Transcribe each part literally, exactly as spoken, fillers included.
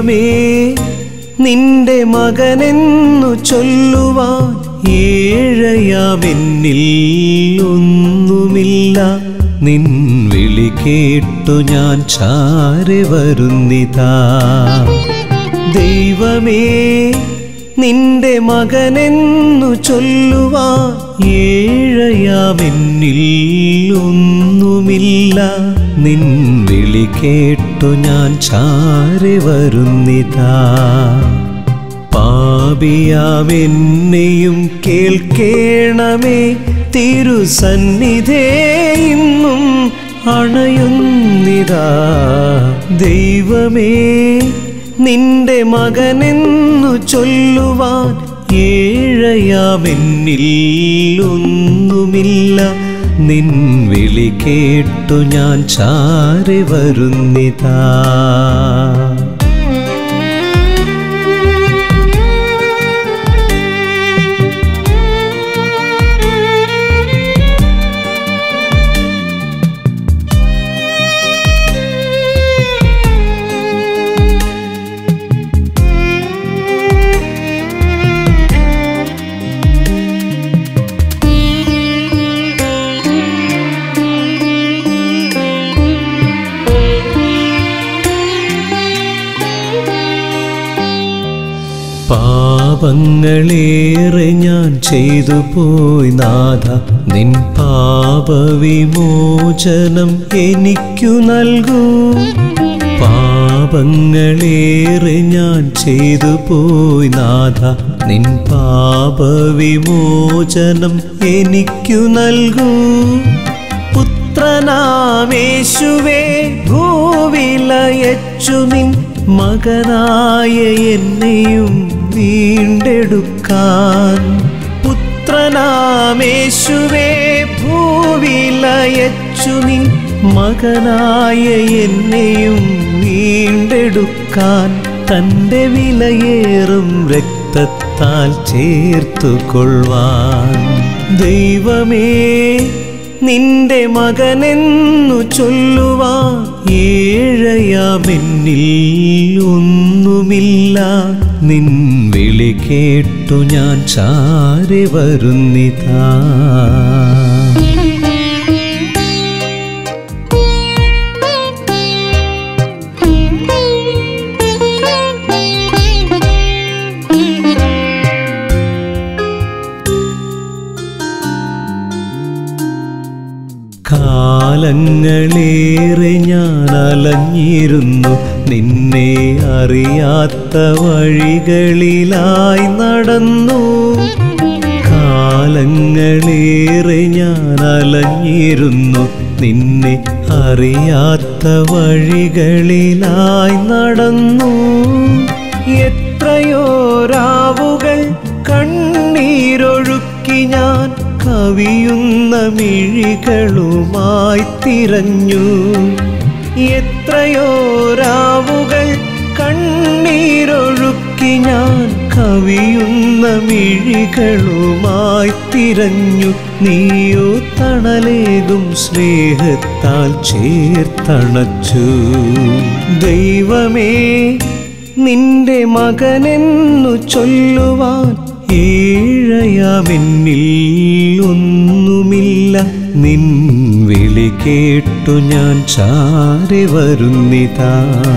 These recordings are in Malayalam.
ദൈവമേ നിന്റെ മകനെന്നു ചൊല്ലുവാൻ ഏഴയാമെന്നിൽ ഒന്നുമില്ല. നിൻ വിളി കേട്ടു ഞാൻ ചാരെ വരുന്നിതാ. ദൈവമേ നിന്റെ മകനെന്നു ചൊല്ലുവാൻ ഏഴയാമെന്നിൽ ഒന്നുമില്ല. നിൻ വിളി കേട്ടു ഞാൻ ചാരെ വരുന്നിതാ. പാപിയാമെന്നെയും കേൾക്കേണമേ, തിരുസന്നിധേ ഇന്നും അണയുന്നിതാ. ദൈവമേ നിന്റെ മകനെന്നു ചൊല്ലുവാൻ ഏഴയാമെന്നിൽ ഒന്നുമില്ല. നിൻ വിളി കേട്ടു ഞാൻ ചാരെ വരുന്നിതാ. പാപങ്ങളേറെ ഞാൻ ചെയ്തു പോയി നാഥ, നിൻ പാപവിമോചനം എനിക്കു നൽകൂ. പാപങ്ങളേറെ ഞാൻ ചെയ്തു പോയി നാഥ, നിൻ പാപവിമോചനം എനിക്കു നൽകൂ. പുത്രനാമേശുവേ ഭൂവിലയച്ചു നിൻ മകനായ എന്നെയും വീണ്ടെടുക്കാൻ. പുത്രനാമേശുവേ ഭൂവിലയച്ചു നിൻ മകനായ എന്നെയും വീണ്ടെടുക്കാൻ. തൻ്റെ വിലയേറും രക്തത്താൽ ചേർത്തുകൊള്ളുവാൻ. ദൈവമേ നിന്റെ മകനെന്നു ചൊല്ലുവാൻ ഏഴയാമെന്നിൽ ഒന്നുമില്ല. നിൻ വിളി കേട്ടു ഞാൻ ചാരെ വരുന്നിതാ. കാലങ്ങളേറെ ഞാൻ അലഞ്ഞിരുന്നു, നിന്നെ അറിയാത്ത വഴികളിലായി നടന്നു. കാലങ്ങളേറെ ഞാൻ അലഞ്ഞിരുന്നു, നിന്നെ അറിയാത്ത വഴികളിലായി നടന്നു. എത്രയോ രാവുകൾ കണ്ണീരൊഴുക്കി ഞാൻ കവിയുന്ന മിഴികളുമായി തിരഞ്ഞു. എത്രയോ രാവുകൾ കണ്ണീരൊഴുക്കി ഞാൻ കവിയുന്ന മിഴികളുമായി തിരഞ്ഞു. നീയോ തണലേകും സ്നേഹത്താൽ ചേർത്തണച്ചു. ദൈവമേ നിന്റെ മകനെന്നു ചൊല്ലുവാൻ ഏഴയാമെന്നിൽ ഒന്നുമില്ല. നിൻ വിളി കേട്ടു ഞാൻ ചാരെ വരുന്നിതാ.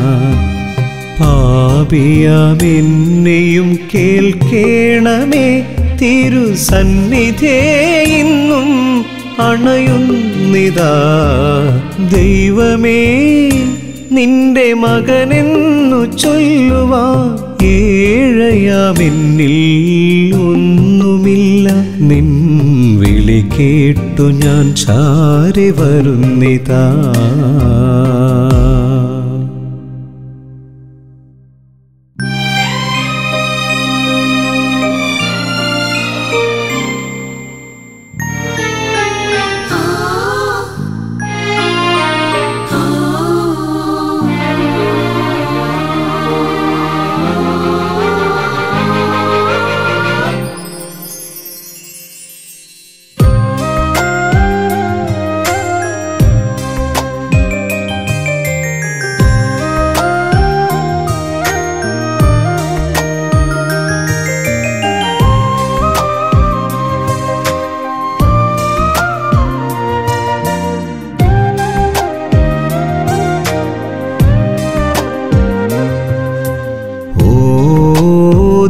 പാപിയാമെന്നെയും കേൾക്കേണമേ, തിരുസന്നിധേ ഇന്നും അണയുന്നിതാ. ദൈവമേ നിന്റെ മകനെന്നു ചൊല്ലുവാൻ ഏഴയാമെന്നിൽ ഒന്നുമില്ല. നിൻ വിളി കേട്ടു ഞാൻ ചാരെ വരുന്നിതാ.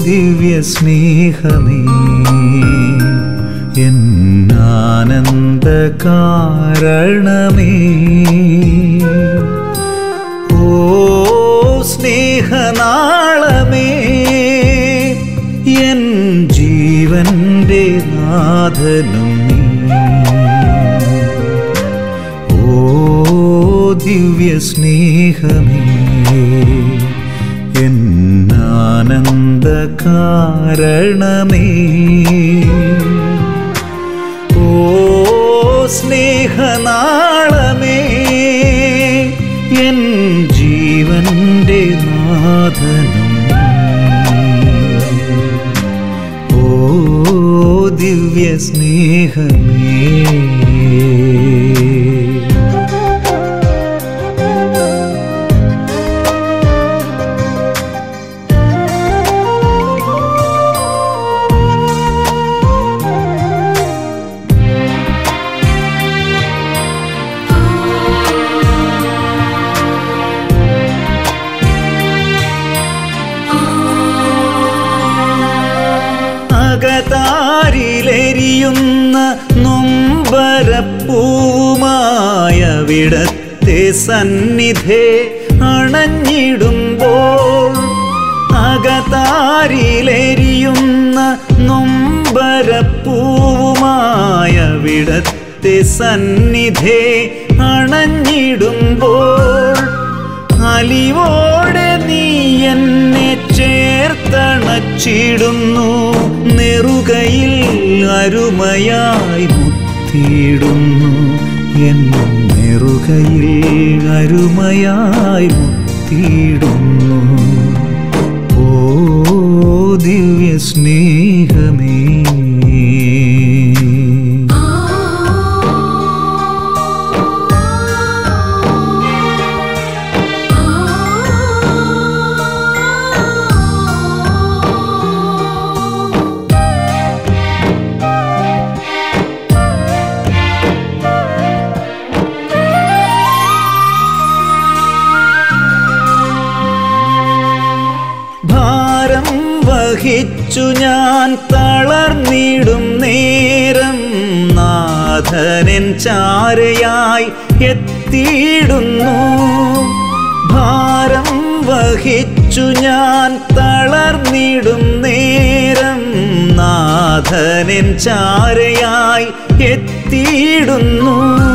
ദിവ്യ സ്നേഹമേ എന്നാനന്ദ കാരണമേ ഓ സ്നേഹനാളമേ എൻ ജീവന്റെ നാഥനും നീ ഓ ദിവ്യ സ്നേഹമേ എന്നാനന്ദ കാരണമേ ഓ സ്നേഹനാളമേ എൻ ജീവന്റെ നാഥനും ഓ ദിവ്യ സ്നേഹമേ അകതാരിലെരിയുന്ന നൊമ്പരപ്പൂവുമായവിടത്തെ സന്നിധേ അണഞ്ഞിടുമ്പോൾ അകതാരിലെരിയുന്ന നൊമ്പരപ്പൂവുമായവിടത്തെ സന്നിധേ അണഞ്ഞിടുമ്പോൾ അലിവോടെ നീ എന്നെ ചേർത്തണച്ചിടുന്നു നെറുകയിൽ അരുമയായി മുത്തിയിടുന്നു എൻ നെറുകയിൽ അരുമയായി മുത്തിയിടുന്നു ഓ ദിവ്യ സ്നേഹമേ വഹിച്ചു ഞാൻ തളർന്നിടും നേരം നാഥനൻ ചാരയായി എത്തിയിടുന്നു ഭാരം വഹിച്ചു ഞാൻ തളർന്നിടും നേരം നാഥനൻ ചാരയായി എത്തിയിടുന്നു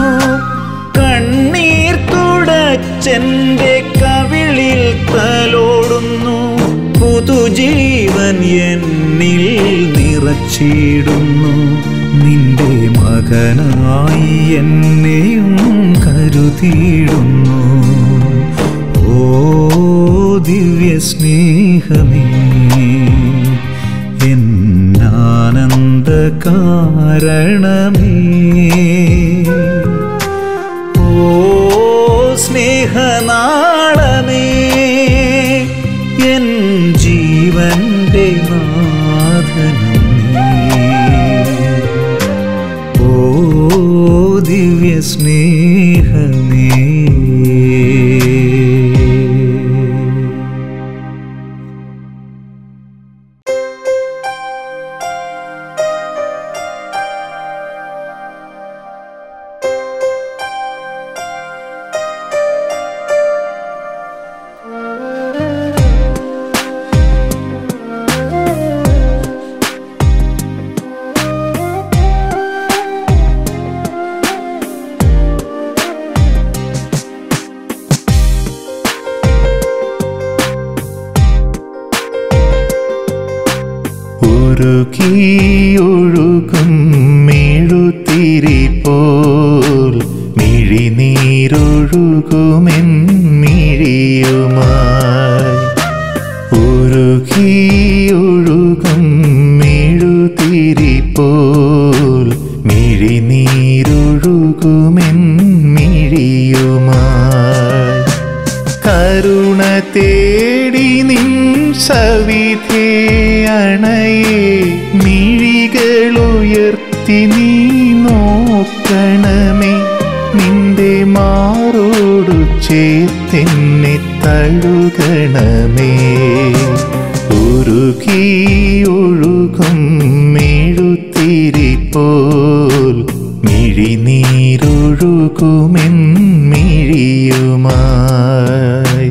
കണ്ണീർ തുടച്ചെൻ്റെ കവിളിൽ തലോടുന്നു പുതുജീവൻ എന്നിൽ നിറച്ചിടുന്നു നിന്റെ മകനായി എന്നെയും കരുതിയിടുന്നു ഓ ദിവ്യ സ്നേഹമേ എന്നാനന്ദ കാരണമേ ഓ സ്നേഹനാളമേ എൻ ജീവന്റെ നാഥനും നീ ഓ ദിവ്യ സ്നേഹമേ ഒഴുകും മെഴുതിരി പോൽ മിഴിനീരൊഴുകുമെൻ മിഴിയുമായി ഒഴുകിയൊഴുകും മെഴുതിരി പോൽ മിഴിനീരൊഴുകുമെൻ മിഴിയുമായി കരുണ തേടി നിൻ സവിധേ അണയേ മിഴികളുയർത്തി നീ നോക്കണമേ നിന്റെ മാറോടു ചേർത്തെന്നെ തഴുകണമേ ഉരുകിയൊഴുകും മെഴുത്തിരി പോൽ മിഴിനീരൊഴുകുമെൻ മിഴിയുമായി.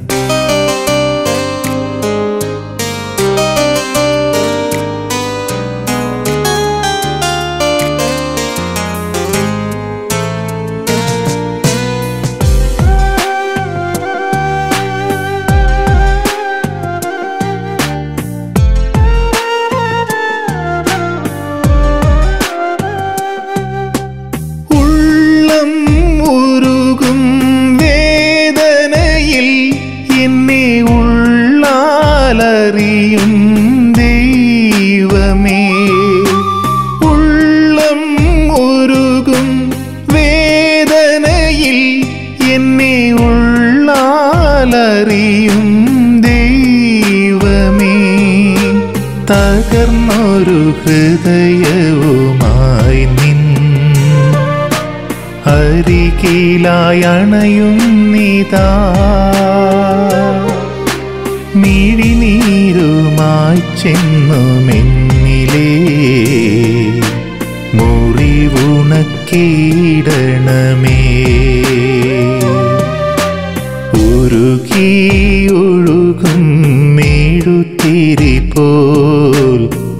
അറിയും ദൈവമേ, ഉള്ളം ഉരുകും വേദനയിൽ എന്നെ ഉള്ളാലറിയും ദൈവമേ. തകർന്നൊരു ഹൃദയവുമായി നിൻ അരികിലായി അണയുന്നിതാ, മിഴിനീരുമായി ചെന്നുമെന്നിലേ മുറിവുണക്കിയിടണമേ. ഉരുകിയൊഴുകും മെഴുത്തിരി പോൽ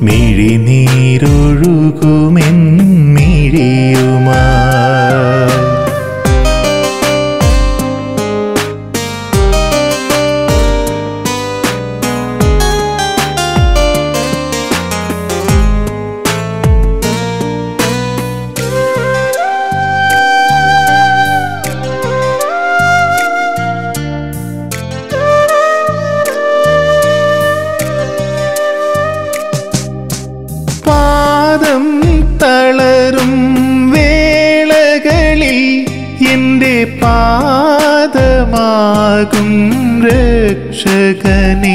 മിഴിനീരൊഴുകുമെൻ മിഴിയുമായി. പാദം തളരും വേളകളിൽ എൻ്റെ പാദമാകും രക്ഷകനേ.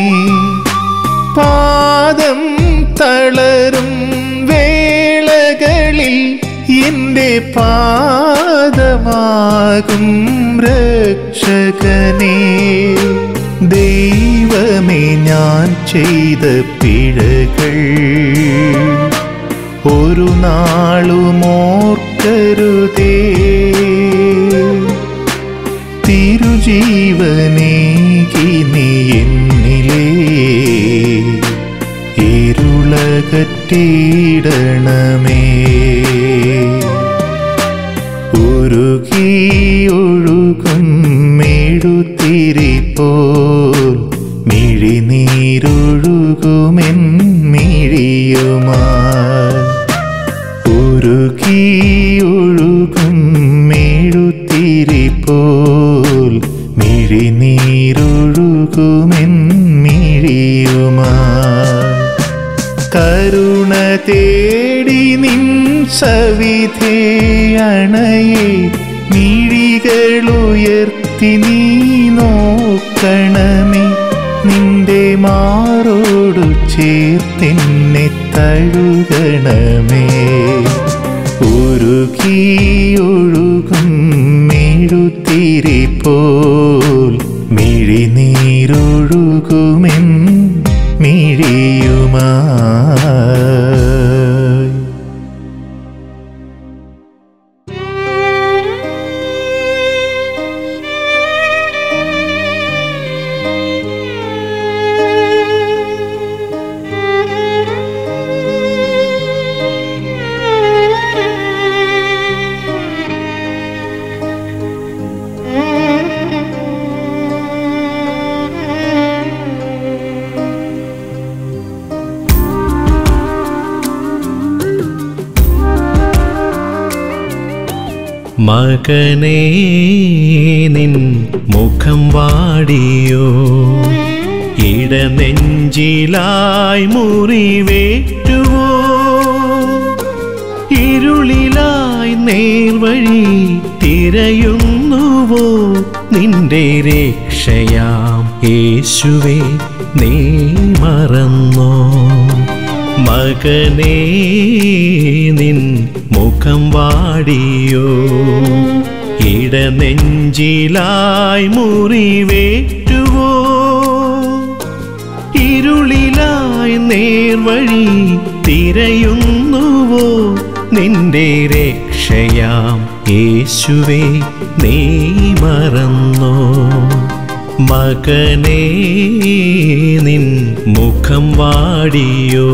പാദം തളരും വേളകളിൽ എൻ്റെ പാദമാകും രക്ഷകനേ. ദൈവമേ, ഞാൻ ചെയ്ത പിഴകൾ ഒരു നാളും ഓർക്കരുതേ. തിരുജീവനേകി നീ എന്നിലേ ഇരുളകറ്റിയിടണമേ. ഉരുകിയൊഴുകും മെഴുത്തിരി പോൽ മിഴിനീരൊഴുകുമെൻ മിഴിയുമായി. ഉരുകിയൊഴുകും മെഴുത്തിരി പോൽ മിഴിനീരൊഴുകുമെൻ മിഴിയുമായി. കരുണ തേടി നിൻ സവിധേ അണയെ മിഴികളുയർത്തി നീ നോക്കണമേ. നിന്റെ മാറോടു ചേർത്തെന്നെ തഴുകണമേ. ഉരുകിയൊഴുകും മെഴുത്തിരി പോൽ മിഴിനീരൊഴുകുമെൻ മിഴിയുമായി. മകനേ, നിൻ മുഖം വാടിയോ, ഇടനെഞ്ചിലായി മുറിവേറ്റുവോ, ഇരുളിലായി നേർവഴി തിരയുന്നുവോ, നിന്റെ രക്ഷയാം യേശുവേ നീ മറന്നോ. മകനേ, നിൻ മുഖം വാടിയോ, ഇടനെഞ്ചിലായി മുറിവേറ്റുവോ, ഇരുളിലായി നേർവഴി തിരയുന്നുവോ? നിന്റെ രക്ഷയാം യേശുവേ നീ മറന്നോ? മകനേ നിൻ മുഖം വാടിയോ?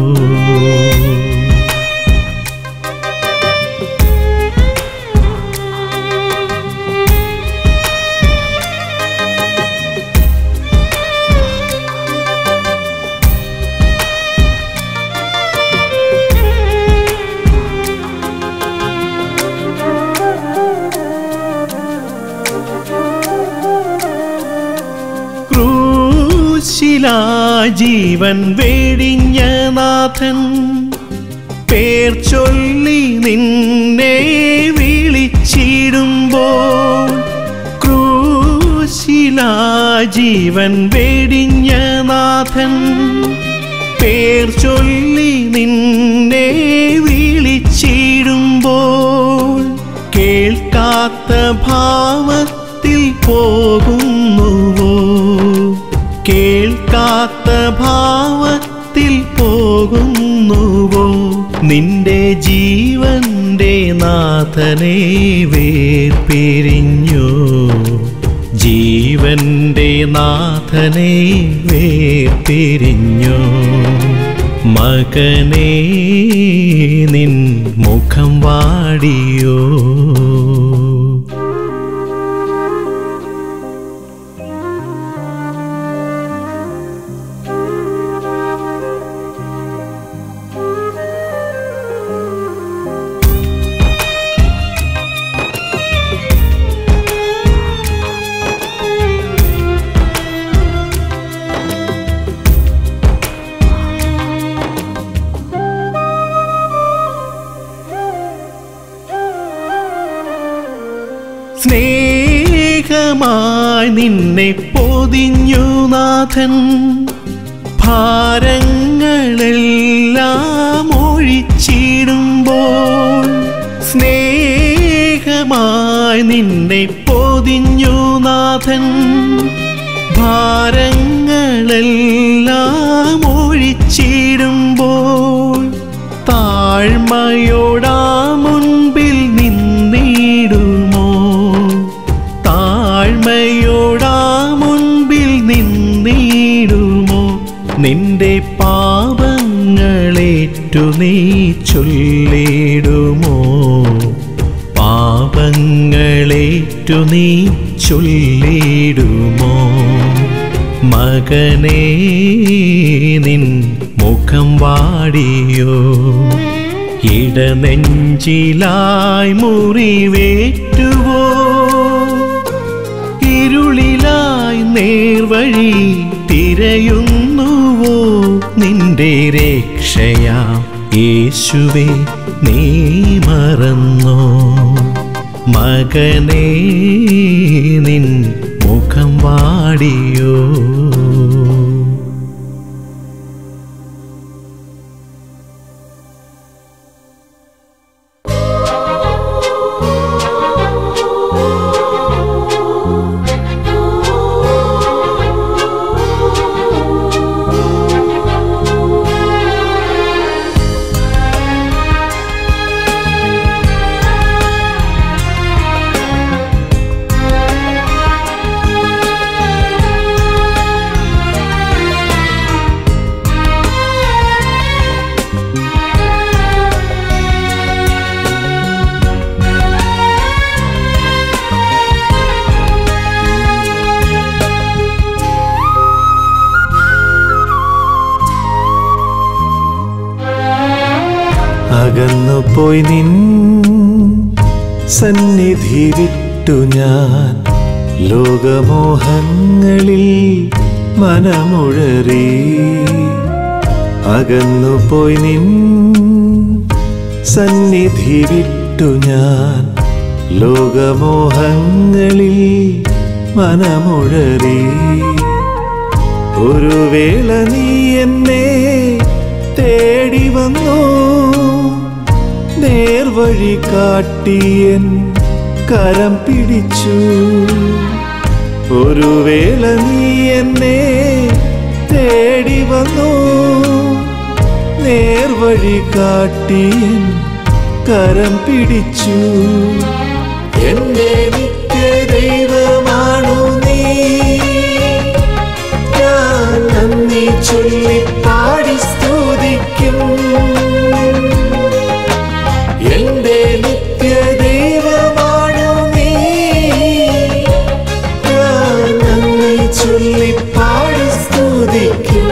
ജീവൻ വെടിഞ്ഞ നാഥൻ പേർ ചൊല്ലി നിന്നെ വിളിച്ചിടുമ്പോൾ, ക്രൂശിലാ ജീവൻ വെടിഞ്ഞ നാഥൻ പേർ ചൊല്ലി നിന്നെ വിളിച്ചിടുമ്പോൾ, കേൾക്കാത്ത ഭാവത്തിൽ പോകുന്നുവോ? കേൾക്കാത്ത ഭാവത്തിൽ പോകുന്നുവോ? നിന്റെ ജീവന്റെ നാഥനെ വേർപിരിഞ്ഞു, ജീവന്റെ നാഥനെ വേർപിരിഞ്ഞു. മകനേ നിൻ മുഖം വാടിയോ? സ്നേഹമായി നിന്നെ പൊതിഞ്ഞു നാഥൻ, ഭാരങ്ങളെല്ലാം ഒഴിച്ചിടുമ്പോൾ. സ്നേഹമായി നിന്നെ പൊതിഞ്ഞു നാഥൻ, ഭാരങ്ങളെല്ലാം ഒഴിച്ചിടുമ്പോൾ. താഴ്മയോടാ മുൻപിൽ നിന്നിടുമോ? താഴ്മയോടാ മുൻപിൽ നിന്നിടുമോ? നിന്റെ പാപങ്ങളേറ്റു നീ ചൊല്ലിടുമോ? പാപങ്ങളേറ്റു നീ ചൊല്ലിടുമോ? മകനേ നിൻ മുഖം വാടിയോ? ഇടനെഞ്ചിലായി മുറിവേറ്റുവോ? ഇരുളിലായി നേർവഴി തിരയുന്നുവോ? നിന്റെ രക്ഷയാം യേശുവേ നീ മറന്നോ? മകനേ നിൻ മുഖം വാടിയോ? അകന്നുപോയി നിൻ സന്നിധി വിട്ടു ഞാൻ, ലോകമോഹങ്ങളിൽ മനമുഴറി. അകന്നുപോയി നിൻ സന്നിധി വിട്ടു ഞാൻ, ലോകമോഹങ്ങളിൽ മനമുഴറി. ഒരു വേള നീ എന്നെ തേടി വന്നു, നേർവഴി കാട്ടിയൻ കരം പിടിച്ചു. ഒരു വേള നീ എന്നെ തേടി വന്നു, വഴി കാട്ടിയൻ കരം പിടിച്ചു. എന്റെ നിത്യ ദൈവമാണു നീ, ഞാൻ നന്ദി ചൊല്ലി പാടി സ്തുതിക്കും. എന്റെ നിത്യ ദൈവമാണു നീ, ഞാൻ നന്ദി ചൊല്ലി പാടി സ്തുതിക്കും.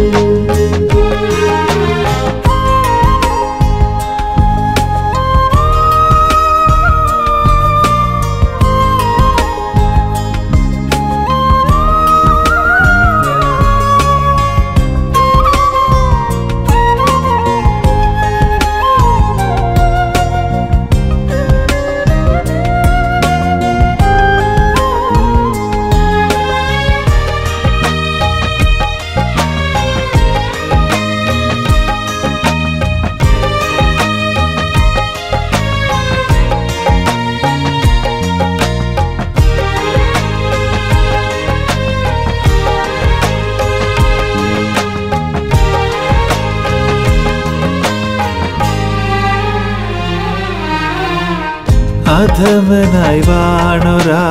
അധമനായി വാണൊരാ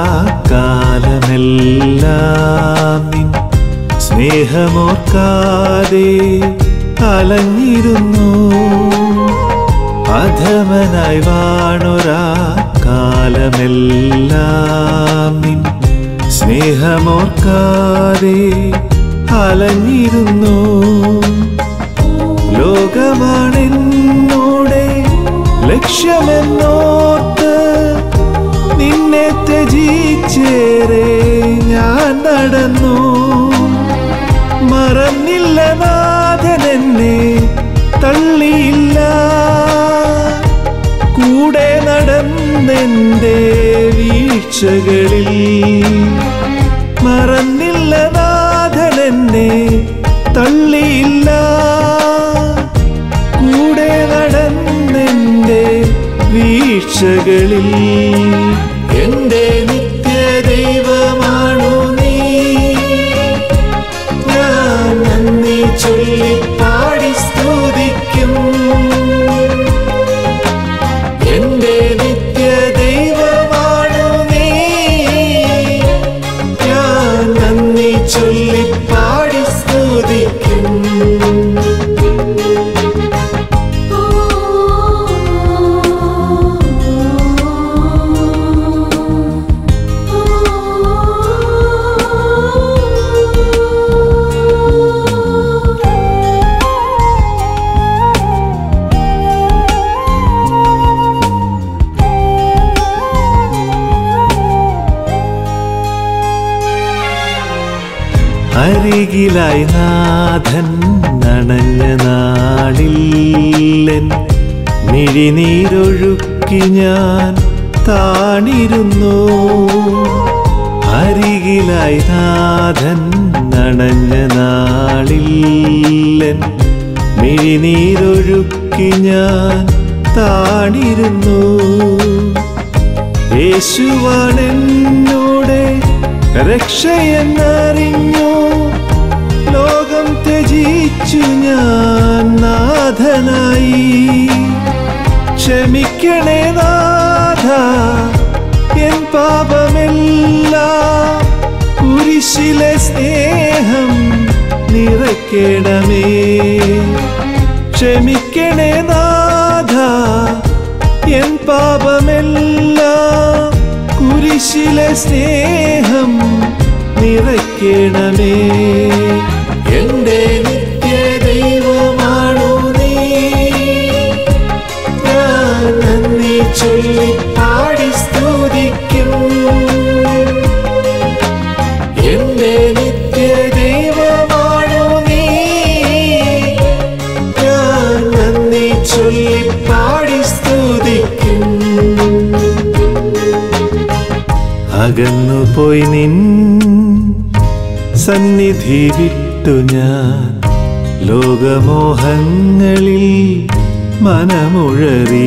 കാലമെല്ലാം നിൻ സ്നേഹമോർക്കാതെ അലഞ്ഞിരുന്നു. അധമനായി വാണൊരാ കാലമെല്ലാം നിൻ സ്നേഹമോർക്കാതെ അലഞ്ഞിരുന്നു. ലോകമാണെന്നോടെ ലക്ഷ്യമെന്നോർത്ത് നിന്നെ ത്യജിച്ചേരെ ഞാൻ നടന്നു. മറന്നില്ല നാഥനെന്നെ തള്ളിയില്ല, കൂടെ നടന്നെന്റെ വീഴ്ചകളിൽ. മറന്നില്ല നാഥനെന്നെ തള്ളിയില്ല, കൂടെ നടന്നെന്റെ വീഴ്ചകളിൽ. എന്റെ നിത്യ ദൈവമാണു നീ, ഞാൻ നന്ദി ചൊല്ലി പാടി സ്തുതിക്കും. എന്റെ നിത്യ ദൈവമാണു നീ, ഞാൻ നന്ദി ചൊല്ലി പാടി സ്തുതിക്കും. അരികിലായി നാഥൻ നനഞ്ഞ നാളിൽ മിഴിനീരൊഴുക്കി ഞാൻ താണിരുന്നു. അരികിലായി നാഥൻ നനഞ്ഞ നാളിൽ മിഴിനീരൊഴുക്കി ഞാൻ താണിരുന്നു. യേശുവാണെന്നോടെ രക്ഷയെന്നറിഞ്ഞു, ലോകം ത്യജിച്ചു ഞാൻ നാഥനായി. ക്ഷമിക്കണേ നാഥ എൻ പാപമെല്ലാം, കുരിശിലെ സ്നേഹം നിറയ്ക്കണമേ. ക്ഷമിക്കണേ നാഥ എൻ പാപമെല്ലാം, കുരിശിലെ സ്നേഹം നിറയ്ക്കണമേ. എന്റെ നിത്യ ദൈവമാണു നീ, ഞാൻ നന്ദി ചൊല്ലി പാടി സ്തുതിക്കും. എന്റെ നിത്യ ദൈവമാണു നീ, ഞാൻ നന്ദി ചൊല്ലി പാടി സ്തുതിക്കും. അകന്നുപോയി നിൻ സന്നിധി വിട്ടു ഞാൻ ലോകമോഹങ്ങളിൽ മനമുഴറി.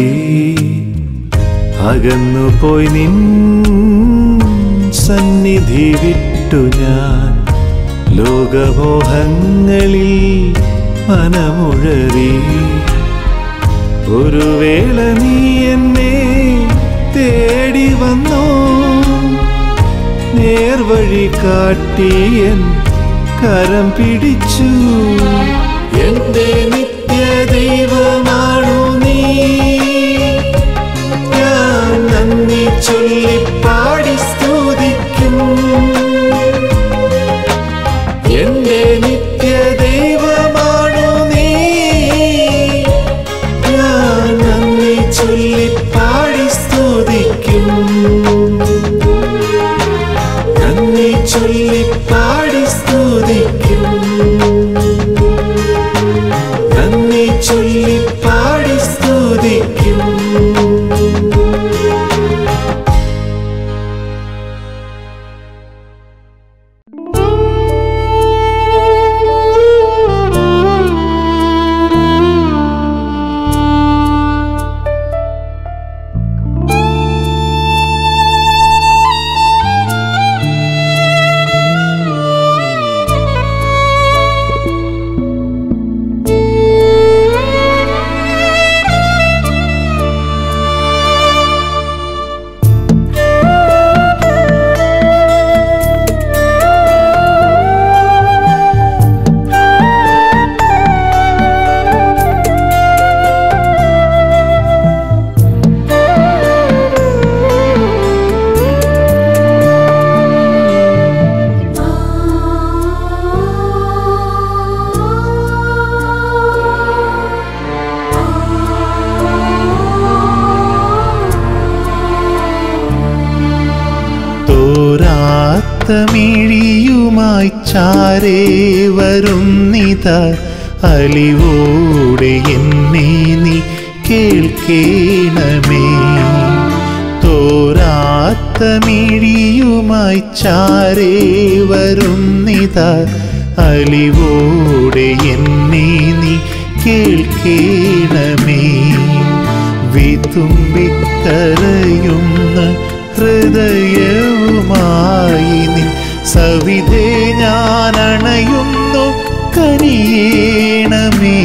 അകന്നുപോയി നിൻ സന്നിധി വിട്ടു ഞാൻ ലോകമോഹങ്ങളിൽ മനമുഴറി. ഒരു വേള നീ എന്നെ തേടി വന്നോ, നേർവഴി കാട്ടിയൻ കരം പിടിച്ചു. എന്റെ നിത്യ ദൈവമാണു നീ, ഞാൻ നന്ദി ചൊല്ലി പാടി സ്തുതിക്കും. എന്റെ നിത്യ ദൈവമാണു നീ, ഞാൻ നന്ദി ചൊല്ലി പാടി സ്തുതിക്കും. നന്ദി ചൊല്ലി പാടി സ്തുതിക്കും. നന്ദി ചൊല്ലി പാടി സ്തുതിക്കും. മിഴിയുമായി ചാരേ വരുന്നിതാ, അലിവോടെ എന്നെ നീ കേൾക്കേണമേ. തോരാത്ത മിഴിയുമായി ചാരേ വരുന്നിതാ, അലിവോടെ എന്നെ നീ കേൾക്കേണമേ. വിതുമ്പിക്കരയുന്ന ഹൃദയവുമായി നിൻ സവിധേ ഞാനണയുന്നു, കനിയേണമേ.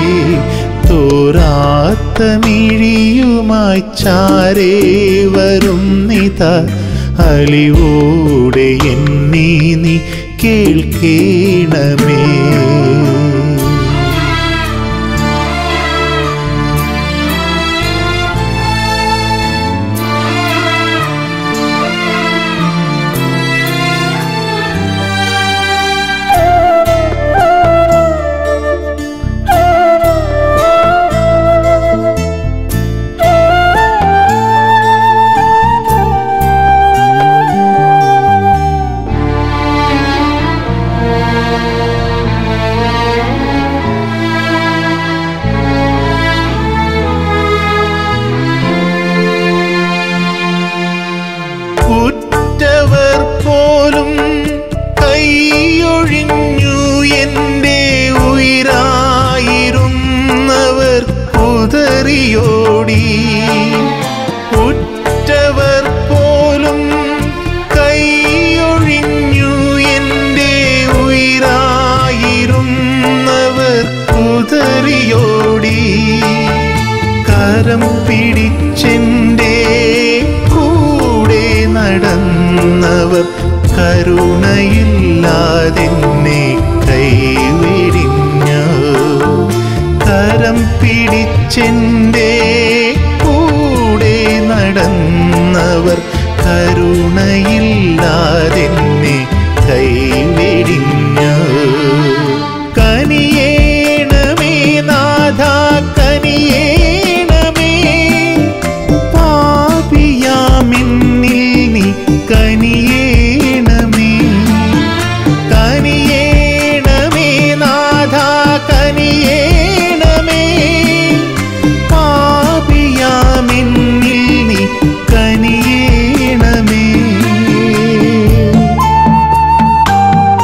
തോരാത്ത മിഴിയുമായി ചാരേ വരുന്നിതാ, അലിവോടെ എന്നെ നീ കേൾക്കേണമേ. ഉറ്റവർ പോലും കൈയൊഴിഞ്ഞു, എൻ്റെ ഉയിരായിരുന്നവർ കുതറിയോടി. ഉറ്റവർ പോലും കൈയൊഴിഞ്ഞു, എൻ്റെ ഉയിരായിരുന്നവർ കുതറിയോടി. കരം പിടിച്ചെൻ്റെ നടന്നവർ കരുണയില്ലാതെന്നെ കൈവിടിഞ്ഞു. കരം പിടിച്ചെൻ്റെ കൂടെ നടന്നവർ കരുണയില്ലാതെന്നെ കൈവിടിഞ്ഞു. കനിയേണമേ നാഥ, കനിയേണമേ. പാപിയാമെന്നിൽ നീ കനിയേണമേ. കനിയേണമേ നാഥ, കനിയേണമേ. പാപിയാമെന്നിൽ നീ കനിയേണമേ.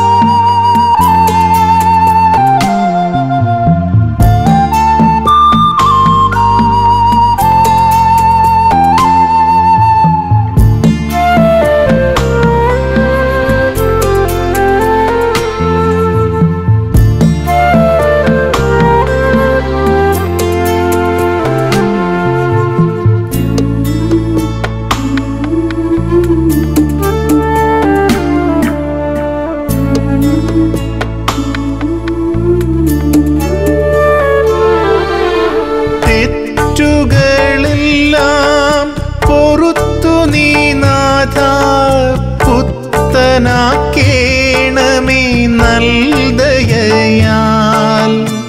പുത്തനാക്കേണമേ നൽദയയാൽ.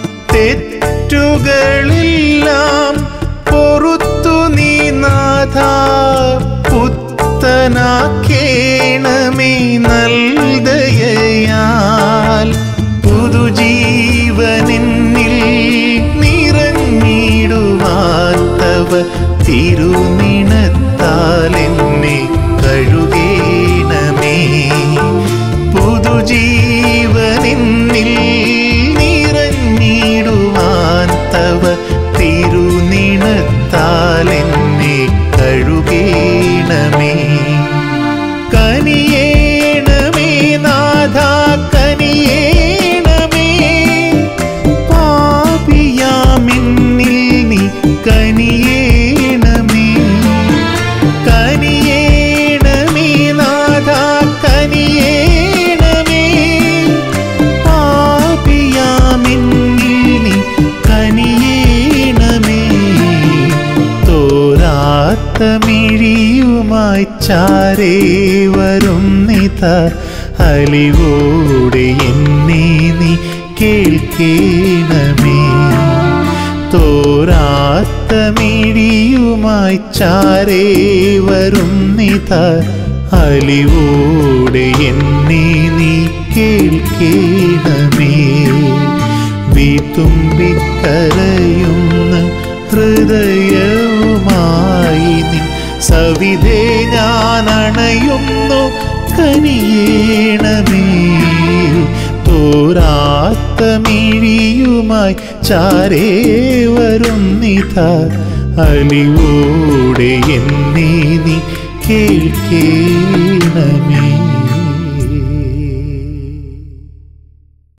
തെറ്റുകളെല്ലാം പൊറുത്തു നീ നാഥ പുത്തനാക്കേണമേ നൽദയയാൽ. പുതുജീവനെന്നിൽ നിറഞ്ഞിടുവാൻ തവ തിരുനിണത്താൽ എന്നെ കഴുകേണമേ. പുതുജീവനെന്നിൽ നിറഞ്ഞിടുവാൻ തവ തിരുനിണത്താൽ എന്നെ കഴുകേണമേ. കനിയേണമേ നാഥ കനിയേണമേ. പാപിയാമെന്നിൽ നീ കനിയേണമേ. കനിയേണമേ നാഥ കനിയേണമേ. പാപിയാമെന്നിൽ നീ കനിയേണമേ. തോരാത്ത മിഴിയുമായി ചാരേ വരുന്നിത അലിവോടെ എന്നെ നീ കേൾക്കേണമേ. തോരാത്ത മിഴിയുമായി ചാരേ വരുന്നിത അലിവോടെ എന്നെ നീ കേൾക്കേണമേ. വിതുമ്പിക്കരയുന്ന ഹൃദയവുമായി നിൻ സവിധേ ഞാൻ അണയുന്നു കനിയേണമേ. തോരാത്ത മിഴിയുമായി ചാരേ വരുന്നിത അലിവോടെ എന്നെ നീ കേൾക്കേണമേ.